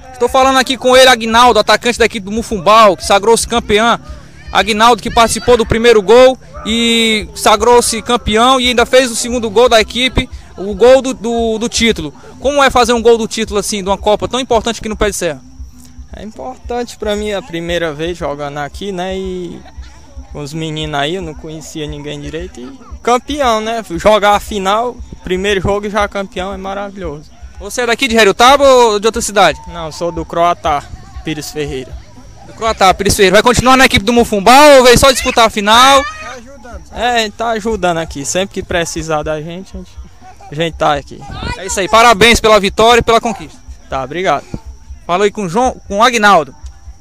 Estou falando aqui com ele, Aguinaldo, atacante da equipe do Mufumbal, que sagrou-se campeão. Aguinaldo, que participou do primeiro gol e sagrou-se campeão e ainda fez o segundo gol da equipe, o gol do título. Como é fazer um gol do título assim, de uma Copa tão importante aqui no Pé de Serra? É importante para mim, a primeira vez jogando aqui, né? E com os meninos aí, eu não conhecia ninguém direito. E campeão, né? Jogar a final, primeiro jogo e já campeão é maravilhoso. Você é daqui de Heriotaba ou de outra cidade? Não, sou do Croatá, Pires Ferreira. Do Croatá, Pires Ferreira. Vai continuar na equipe do Mufumbal ou veio só disputar a final? Tá ajudando aqui. Sempre que precisar da gente, a gente tá aqui. É isso aí, parabéns pela vitória e pela conquista. Tá, obrigado. Falou aí com o Aguinaldo.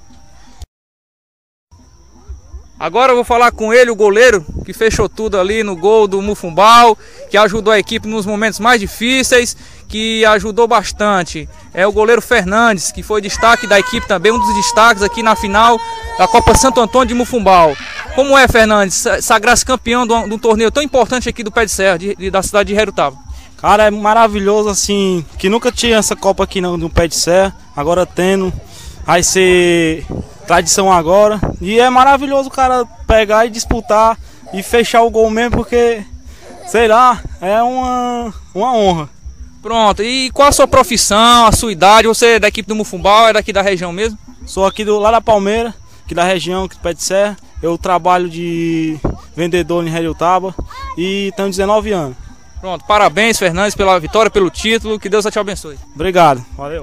Agora eu vou falar com ele, o goleiro, que fechou tudo ali no gol do Mufumbal, que ajudou a equipe nos momentos mais difíceis, que ajudou bastante. É o goleiro Fernandes, que foi destaque da equipe também, um dos destaques aqui na final da Copa Santo Antônio de Mufumbal. Como é, Fernandes, sagrar-se campeão de um torneio tão importante aqui do Pé de Serra, da cidade de Heriotaba? Cara, é maravilhoso assim, que nunca tinha essa Copa aqui no Pé de Serra, agora tendo, vai ser tradição agora. E é maravilhoso o cara pegar e disputar e fechar o gol mesmo, porque, sei lá, é uma honra. Pronto, e qual a sua profissão, a sua idade? Você é da equipe do Mufumbal, é daqui da região mesmo? Sou aqui lá da Palmeira, aqui da região, aqui do Pé de Serra. Eu trabalho de vendedor em Heriotaba e tenho 19 anos. Pronto, parabéns, Fernandes, pela vitória, pelo título, que Deus te abençoe. Obrigado, valeu.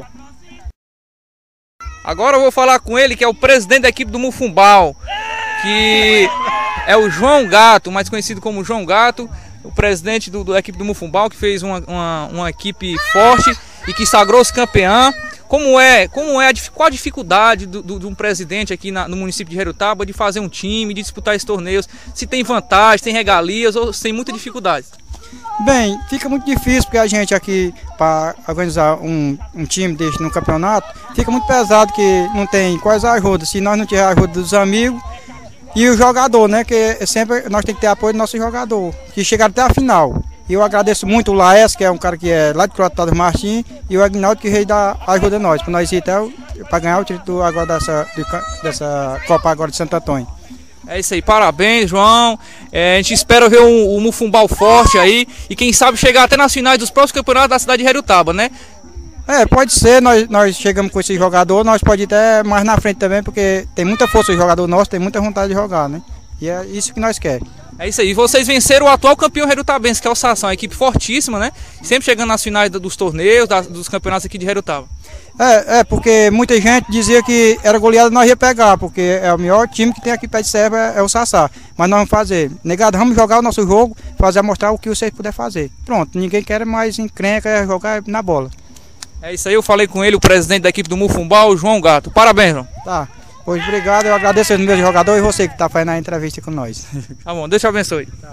Agora eu vou falar com ele, que é o presidente da equipe do Mufumbal, que é o João Gato, mais conhecido como João Gato, o presidente da equipe do Mufumbal, que fez uma equipe forte e que sagrou-se campeã. Qual a dificuldade de um presidente aqui no município de Heriotaba de fazer um time, de disputar esses torneios? Se tem vantagem, tem regalias ou se tem muita dificuldade? Bem, fica muito difícil porque a gente aqui, para organizar um time deste no campeonato, fica muito pesado que não tem quase ajuda. Se nós não tiver a ajuda dos amigos e o jogador, né, que sempre nós temos que ter apoio do nosso jogador, que chegaram até a final. E eu agradeço muito o Laes, que é um cara que é lá de Croatá dos Martins, e o Aguinaldo, que veio dar ajuda a nós, para nós ir até para ganhar o título agora dessa Copa agora de Santo Antônio. É isso aí, parabéns, João. A gente espera ver o Mufumbal forte aí e quem sabe chegar até nas finais dos próximos campeonatos da cidade de Heriotaba, né? Pode ser, nós chegamos com esse jogador, nós podemos ir até mais na frente também, porque tem muita força o jogador nosso, tem muita vontade de jogar, né? E é isso que nós queremos. É isso aí, vocês venceram o atual campeão heriotabense, que é o Sassão, uma equipe fortíssima, né? Sempre chegando nas finais dos torneios, dos campeonatos aqui de Heriotaba. Porque muita gente dizia que era goleada, nós ia pegar, porque é o melhor time que tem aqui Pé de Serra, é o Sassá. Mas nós vamos fazer, negado, vamos jogar o nosso jogo, mostrar o que vocês puderem fazer. Pronto, ninguém quer mais encrenca, é jogar na bola. É isso aí, eu falei com ele, o presidente da equipe do Mufumbal, o João Gato. Parabéns, João. Tá, pois obrigado, eu agradeço aos meus jogadores e você que está fazendo a entrevista com nós. Tá bom, Deus te abençoe. Tá.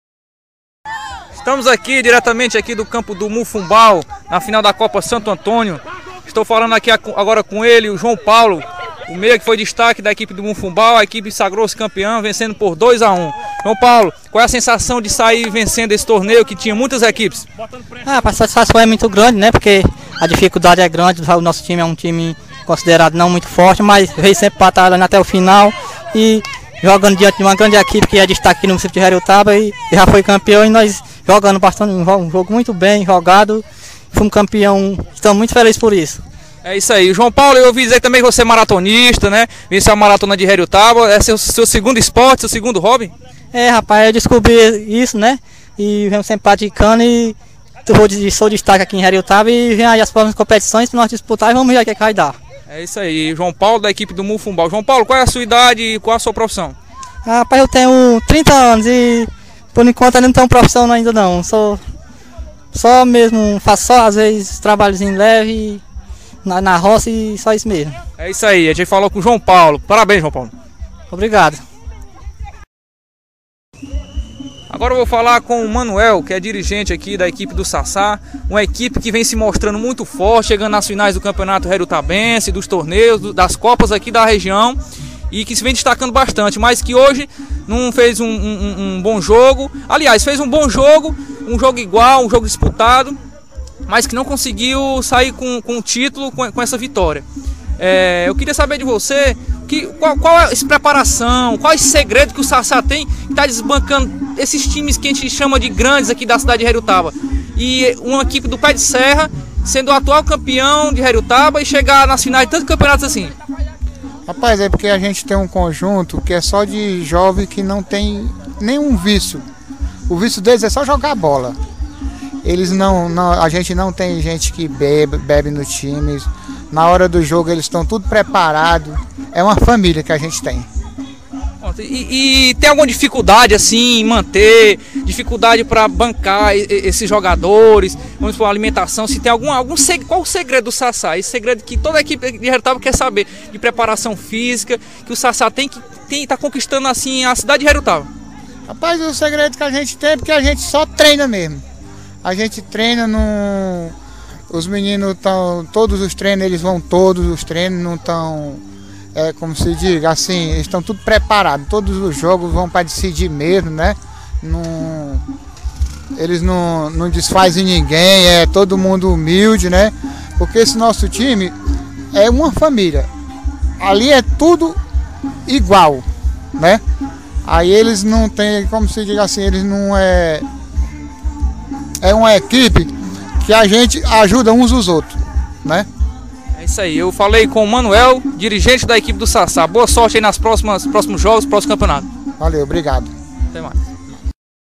Estamos aqui, diretamente aqui do campo do Mufumbal, na final da Copa Santo Antônio. Estou falando aqui agora com ele, o João Paulo, o meia que foi destaque da equipe do Mufumbal. A equipe sagrou-se campeã, vencendo por 2-1. João Paulo, qual é a sensação de sair vencendo esse torneio que tinha muitas equipes? A satisfação é muito grande, né? Porque a dificuldade é grande, o nosso time é um time considerado não muito forte, mas veio sempre batalhando até o final e jogando diante de uma grande equipe que é destaque aqui no município de Heriotaba e já foi campeão, e nós jogando bastante, um jogo muito bem jogado, fomos campeão, estamos muito felizes por isso. É isso aí, João Paulo, eu ouvi dizer também que você é maratonista, né? Venceu a maratona de Heriotaba, é seu segundo esporte, seu segundo hobby? Rapaz, eu descobri isso, né? E venho sempre praticando e sou destaque aqui em Heriotaba e vem aí as próximas competições para nós disputar e vamos ver o que vai dar. É isso aí, João Paulo da equipe do Mufumbal. João Paulo, qual é a sua idade e qual é a sua profissão? Rapaz, eu tenho 30 anos e por enquanto eu não tenho profissão ainda não. Só mesmo, faço só às vezes trabalhozinho leve na roça e só isso mesmo. É isso aí, a gente falou com o João Paulo. Parabéns, João Paulo. Obrigado. Agora eu vou falar com o Manuel, que é dirigente aqui da equipe do Sassá, uma equipe que vem se mostrando muito forte, chegando nas finais do campeonato heriotabense, dos torneios, das copas aqui da região, e que se vem destacando bastante, mas que hoje não fez um bom jogo. Aliás, fez um bom jogo, um jogo igual, um jogo disputado, mas que não conseguiu sair com o título, com essa vitória. Eu queria saber de você qual é essa preparação, qual é esse segredo que o Sassá tem que está desbancando esses times que a gente chama de grandes aqui da cidade de Heriotaba. E uma equipe do Pé de Serra sendo o atual campeão de Heriotaba e chegar nas finais de tantos campeonatos assim. Rapaz, é porque a gente tem um conjunto que é só de jovem que não tem nenhum vício. O vício deles é só jogar bola. Eles a gente não tem gente que bebe no time. Na hora do jogo eles estão tudo preparado. É uma família que a gente tem. E tem alguma dificuldade assim em manter, dificuldade para bancar esses jogadores, vamos supor, alimentação, se tem qual o segredo do Sassá? Esse segredo que toda a equipe de Heriotaba quer saber, de preparação física, que o Sassá tem que tá conquistando assim a cidade de Heriotaba. Rapaz, o segredo que a gente tem é porque a gente só treina mesmo. A gente treina os meninos estão, todos os treinos, eles vão todos os treinos, não estão, como se diga, assim, eles estão tudo preparados, todos os jogos vão para decidir mesmo, né? Eles não desfazem ninguém, é todo mundo humilde, né? Porque esse nosso time é uma família, ali é tudo igual, né? Aí eles não tem, como se diga assim, eles não é uma equipe que a gente ajuda uns os outros, né? É isso aí, eu falei com o Manuel, dirigente da equipe do Sassá. Boa sorte aí nos próximos jogos, próximo campeonato. Valeu, obrigado. Até mais.